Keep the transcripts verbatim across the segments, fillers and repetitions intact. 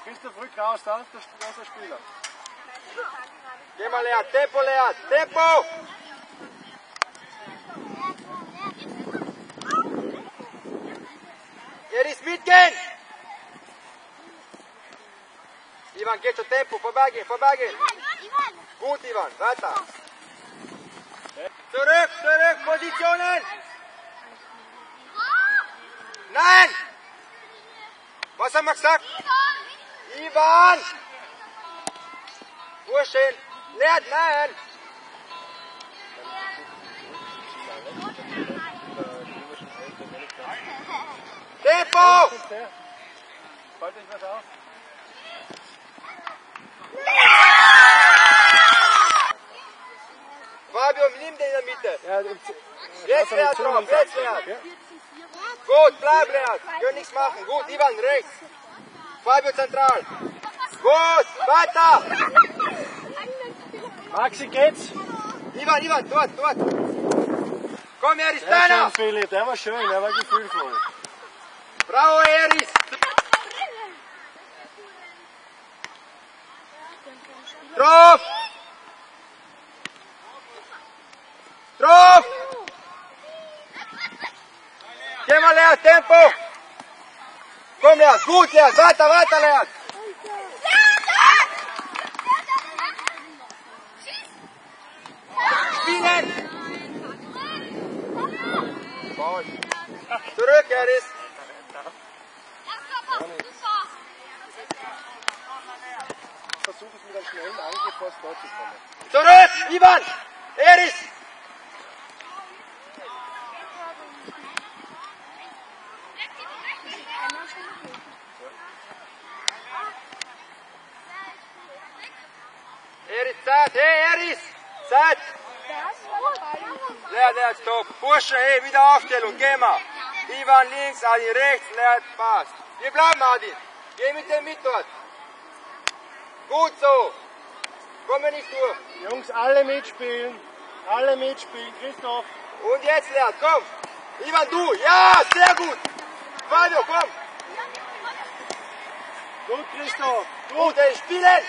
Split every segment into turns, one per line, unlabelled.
Christoph, rück raus, da ist der Spieler.
Geh mal, Lead, Tempo, Lead, Tempo! Eris, mitgehen! Ivan, geh schon Tempo, vorbeigehen, vorbeigehen! Gut, Ivan, weiter! Zurück, zurück, Positionen! Nein! Was haben wir gesagt? Ivan! Burschen! Lead, nein! Tempo!
Fällt euch was auf?
Fabio, nimm den in der Mitte.
Ja,
Jetzt Lead drauf, jetzt Lead. Gut, bleib Lead. Können nichts machen. Gut, Ivan rechts. Fabio zentral. Gut, weiter.
Maxi, geht's?
Ivan, Ivan, dort, dort. Komm, Eris,
Sehr
deiner.
schön, Philipp, der war schön, der war gefühlvoll.
Bravo, Eris. Drauf. Drauf. Geh mal, Lead, Tempo. Komm, Lead, gut, Lead, weiter, weiter, Lead. Spielen. Zurück, Eris.
Versuch es mit einem schnellen Angriff vor das Tor zu kommen.
Zurück, Ivan. Eris. Eris, Zeit, hey Eris, Zeit! Lead, Lead, stopp! Bursche, hey, wieder Aufstellung, geh mal! Ivan links, Adin rechts, Lead, passt! Wir bleiben, Adin! Geh mit dem mit dort! Gut so! Kommen wir nicht durch!
Jungs, alle mitspielen! Alle mitspielen, Christoph!
Und jetzt, Lead, komm! Ivan, du! Ja, sehr gut! Fabio, komm!
Gut, Christoph!
Gut, ey, spielen!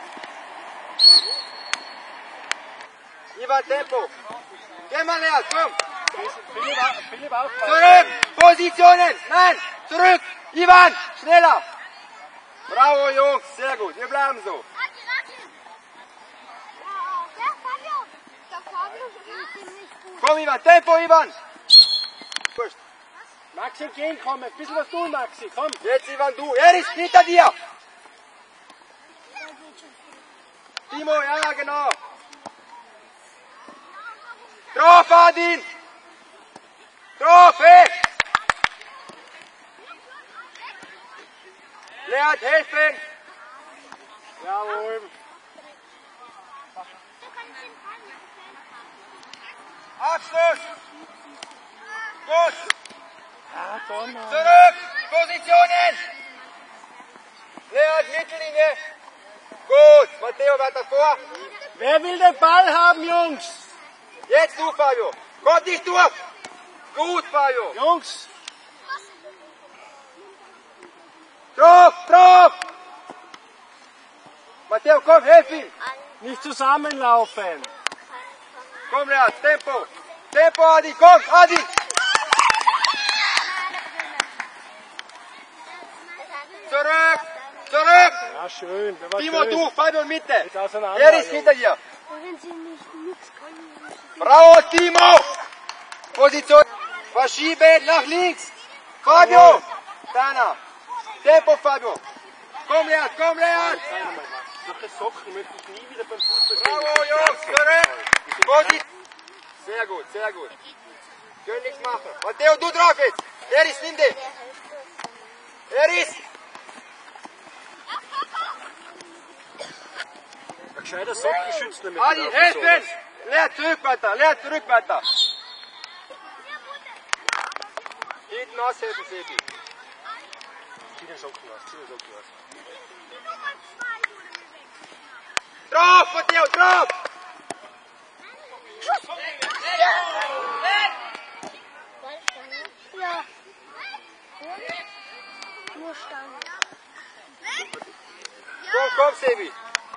Ivan, Tempo! Geh mal, Lead, komm!
Philipp, Philipp aufpassen!
Zurück! Positionen! Nein! Zurück! Ivan! Schneller! Bravo, Jungs! Sehr gut! Wir bleiben so! Komm, Ivan! Tempo, Ivan!
Maxi, entgegenkommen! Ein bisschen was tun, Maxi! Komm!
Jetzt, Ivan, du! Er ist hinter dir! Timo, ja, genau! Drauf, Adin! Drauf, hey! Lead, helfen!
Jawohl!
Abschluss! Gut!
Ah, Donner!
Zurück! Positionen! Lead, Mittellinie! Gut! Matteo, weiter vor!
Wer will den Ball haben, Jungs?
Jetzt du, Fabio! Kommt nicht durch! Gut, Fabio!
Jungs!
Drauf, drauf! Matteo, komm, helf ihm!
Nicht zusammenlaufen!
Komm, Lead, Tempo! Tempo, Adi, komm, Adi! Zurück! Zurück!
Ja, schön, der war
Timo,
schön.
du, Fabio in Mitte!
Jetzt auseinander,
Er ist
Jungs.
hinter dir!
Wenn sie nicht nichts können,
Bravo, Timo! Position! Verschieben nach links! Fabio! Deiner! Tempo, Fabio! Komm, Lead, komm, Lead!
Solche Socken möchte ich nie wieder beim Fußball sehen.
Bravo, Jungs, zurück! Position! Sehr gut, sehr gut. Können nichts machen. Matteo, du drauf jetzt! Er ist, nimm den! Er ist!
Ein gescheiter Socken schützt nämlich.
Adi,
wieder auf die
helfen!
Sohle.
Lead, zurück weiter, Lead, zurück weiter! Hinten aushelfen, Sebi.
Zieh den Socken aus, zieh den Socken aus.
Drauf, Matteo, drauf!
ja. Nur Stange.
Komm, komm, Sebi.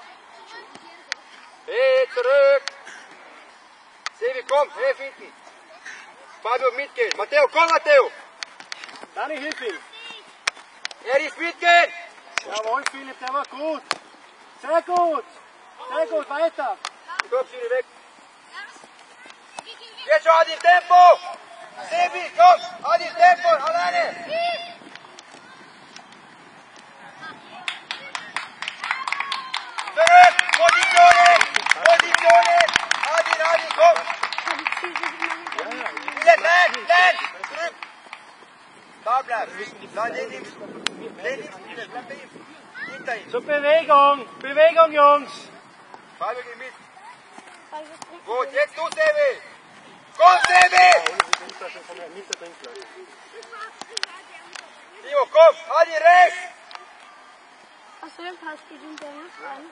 Hey, zurück. Sebi, komm, hilf hinten. Fabio, mitgehen. Matteo, komm, Matteo.
Dani, hilf ihm.
Er ist mitgehen.
Jawohl, Philipp, der war gut. Sehr gut. Sehr gut, weiter.
Komm, Siri, weg. Jetzt schon, Adi, Tempo. Sebi, komm, Adi, Tempo, alleine. Zurück, Positionen, Positionen. Adi, Adi, komm. Wieder, nein, nein, zurück. Da bleib. Dann den nimmst du. Den nimmst du wieder, bleib bei ihm. Hinter ihm.
Zur Bewegung. Bewegung, Jungs.
Fabio, geh mit. Gut, jetzt du, Sebi. Komm, Sebi. Timo, komm, Adi, rechts.
Achso, dann passt die hinterher an.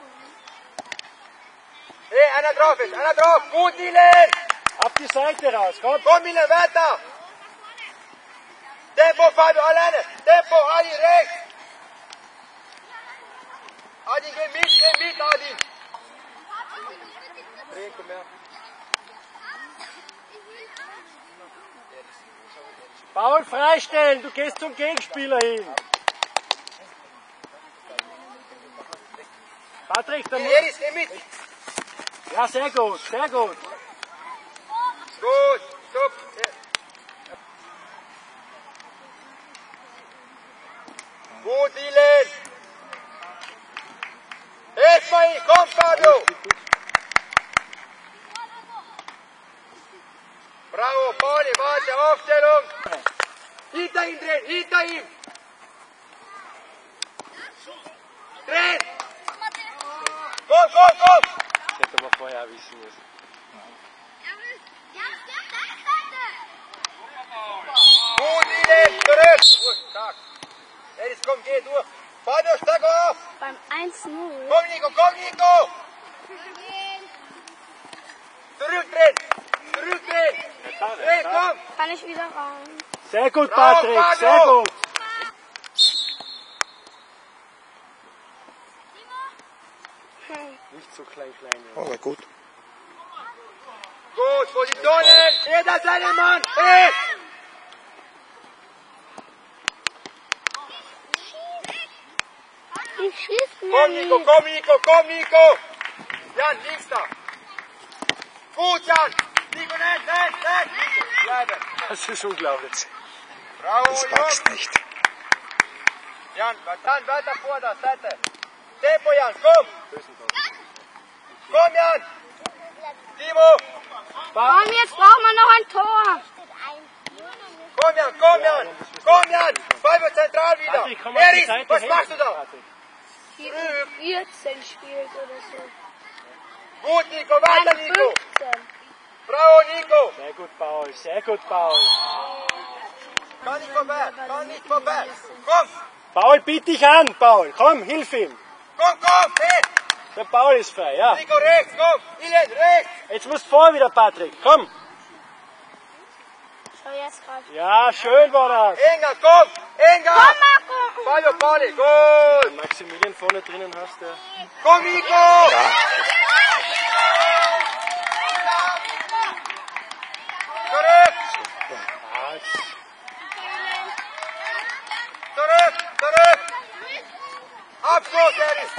Hey, einer drauf ist, einer drauf. Gut, Milan.
Auf die Seite raus, komm.
Komm, Milan, weiter. Tempo, Fabio, alleine. Tempo, Adi, rechts. Adi, geh mit, geh mit, Adi. Dreh, komm her.
Paul, freistellen, du gehst zum Gegenspieler hin. Patrick, der
Hey,
muss...
Eris, geh mit.
Ja, sehr gut, sehr gut.
Gut, stopp. Gut, Milan. Hilf mal ihn, komm, Fabio. Bravo, Pauli, warte, Aufstellung. Hinter ihm drehen, hinter ihm. Drehen. Komm, komm, komm.
Das hätte man vorher wissen müssen.
Gut, Milan, zurück. Gut, stark. Eris, komm, geh durch. Fabio, steig auf.
Beim eins null.
Komm, Nico, komm, Nico. Zurückdrehen. Zurückdrehen. Dreh, komm.
Kann ich wieder rein?
Sehr gut,
Bravo,
Patrick,
Fabio.
sehr gut.
Hm.
Nicht so klein, klein.
Aber gut.
Gut, Positionen. Jeder seinen Mann. Hey.
Ich schieß mir
Komm, Nico, komm, Nico, komm, Nico. Jan, links da. Gut, Jan. Nico, nein, nein, nein. Bleiben.
Das ist unglaublich.
Bravo,
Das
Jungs.
packst nicht.
Jan, dann weiter vor der Seite. Tempo, Jan, komm. Komm, Jan. Timo.
Komm, jetzt brauchen wir noch ein Tor.
Komm, Jan, komm, Jan. Komm, Jan. Fabio zentral wieder.
Patrick, komm auf die
Eris,
Seite.
was
helfen,
machst du da?
Patrick.
vierzehn spielt oder so.
Gut, Nico, weiter,
Nein,
Nico.
fünfzehn.
Bravo, Nico.
Sehr gut, Paul, sehr gut, Paul.
Kann nicht vorbei, kann nicht vorbei. Komm,
Paul, biet dich an, Paul. Komm, hilf ihm.
komm, komm, hey.
Der Paul ist frei, ja.
Nico, rechts, komm. Ilen, rechts.
Jetzt musst du vor wieder, Patrick. Komm.
Schau, jetzt greift.
Ja, schön war das.
Enger, komm. Enger.
Komm, Marco.
Fabio, Pauli, gut.
Maximilian vorne drinnen hast, der.
Komm, Nico. Zurück,
Ah, jetzt.
zurück, zurück. Abschluss, Eris.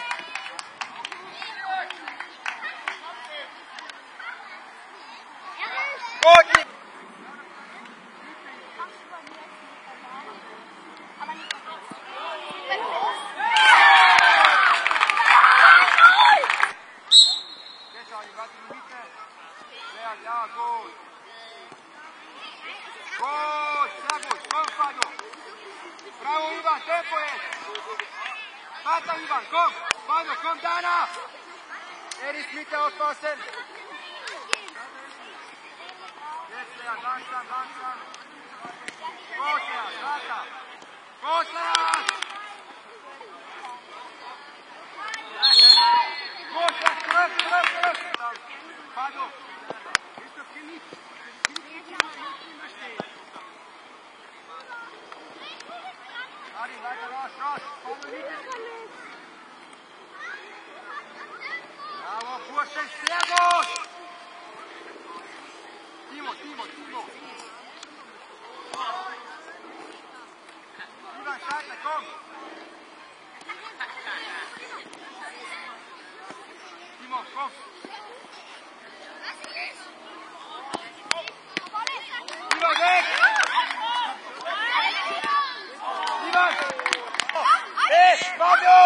Gut, Nico. Jetzt schau, ich warte in die Mitte. Ja, ja, gut. Gut, sehr gut. Komm, Fabio. Bravo, Ivan, Tempo jetzt. Weiter, Ivan, komm. Fabio, komm, Dana. Eris, Mitte aufpassen. Jetzt, Lea, langsam, langsam. Gut, Lea, weiter. Gut, Lea. Gut, Lea, zurück, zurück, zurück. Fabio. Ist das Genick? Adi, weiter raus, raus. Fabio, Mitte. sehr gut! Timo, Timo, Timo! Ivan, Steiner, komm! Timo, komm! Ivan, weg! Ivan! Hey, Fabio!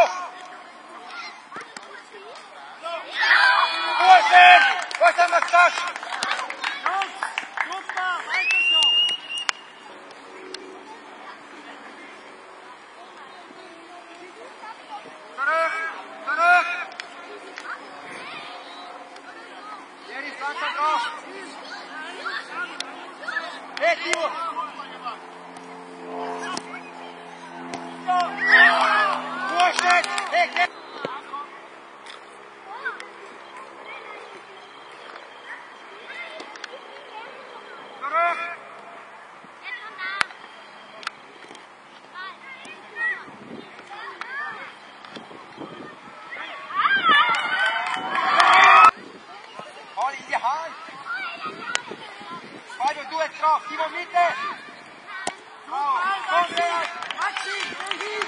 Vorstellen! Was haben wir gesagt?
Jungs, super, weiter so.
Zurück! Zurück! Jerry, sag mal drauf! Hey, Timo! Vorstellen! Hey, hey! Zurück! Ball in die Hand! Fabio, du jetzt drauf! Timo, Mitte! Bravo! Komm, Leon!
Maxi, geh hin.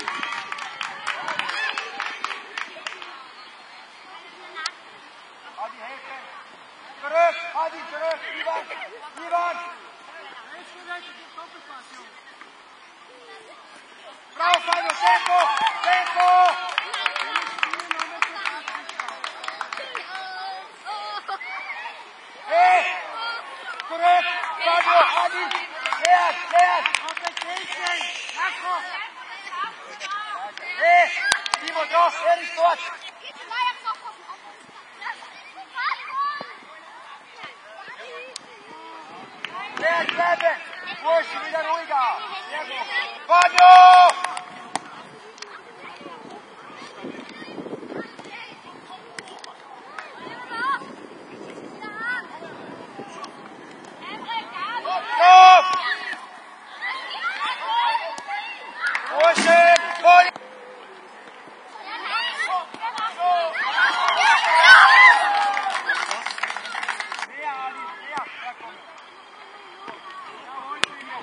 Adi, helfen! Zurück! Adi, zurück! Ivan! Ivan!
Rechts und rechts, die Doppelpass, Jungs.
Bravo, Fabio! Tempo! Tempo! Hey! Zurück! Fabio! Adi! Leon! Leon!
Competition. Marco.
Hey! Timo, drauf! Er ist dort! Leon, bleiben! Bursche, wieder ruhiger! Sehr gut! Fabio! Drauf! Bursche! Voll! Mehr, Ali! Mehr! Ja, komm! Jawohl, Timo!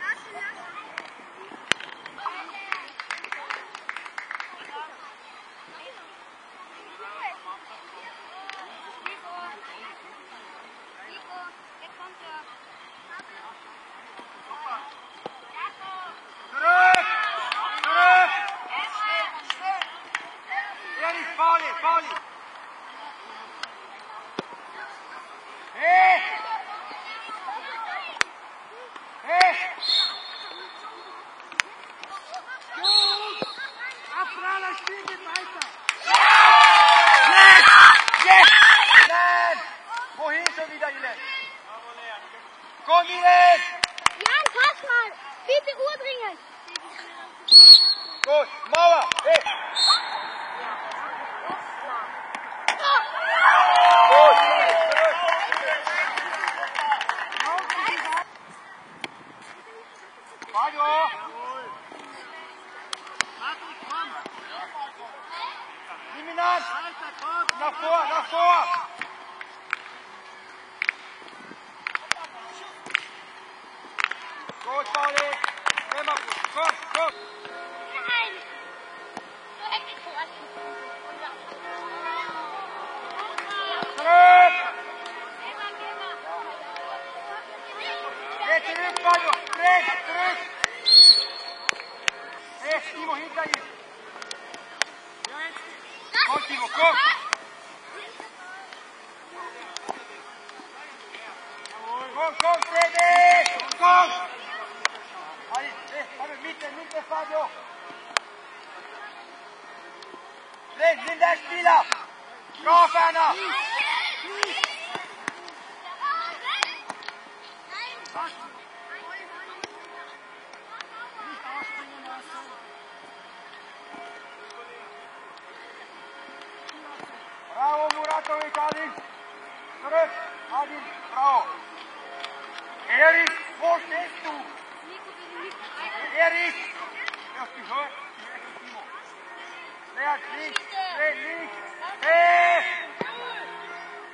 Zurück! Zurück! Ehrlich, Pauli, Pauli! Hey! Hey!
Abraler, spiel geht weiter.
Yes! Yes! Nein! Wohin schon wieder, Ilen? Komm, Ilen!
Jan, pass mal. Bitte Uhr dringend.
Gut, Mauer! Hey! Gut, zurück! Fabio!
Marco, komm.
Nimm ihn an!
Weiter, komm.
Nach vor, nach vor! Gut, Pauli! Immer gut! Komm, komm!
Nein. So hektisch vor.
Zurück! Geh zurück, Fabio! Dreh, zurück! Hey, Timo, hinter ihm! Komm, Timo, komm! Komm, komm, dreh dich! Komm! Ali, hey, Fabio, Mitte, Mitte, Fabio! Dreh, nimm den Spieler! Drauf, einer!
Nicht ausspringen lassen.
Bravo, Muratovic, Adil! Zurück, Adil, bravo! Erich, wo stehst du? Erich! Du hast gehört? Timo. Leer, links, dreh, links! Hey!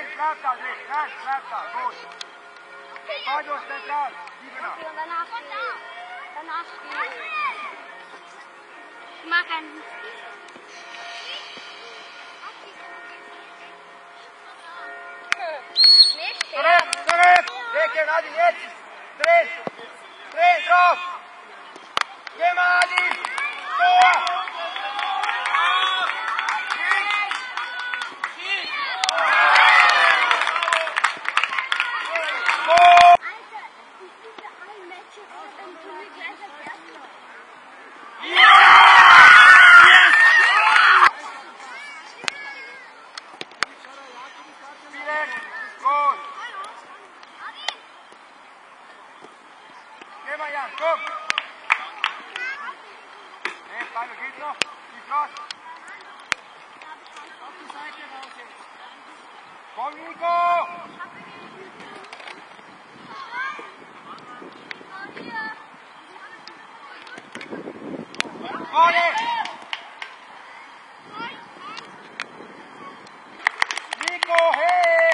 Drin, bleib da drin. Nein, bleib da. Gut. Fajos zentral. Siebener.
Und danach, danach spielen. Ich mag einen. Nicht
Zurück, zurück. Decke, Nadine, jetzt. Dreh. Dreh, drauf. Geh mal, Nadine. Tor. Gut. Geh mal, Jan, komm. Nee, Beine geht noch. Gib los. Komm, Nico. Vorne. Nico, hey.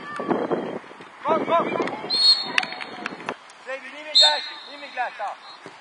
Komm, komm. Sebi, nimm ihn gleich, nimm ihn gleich da.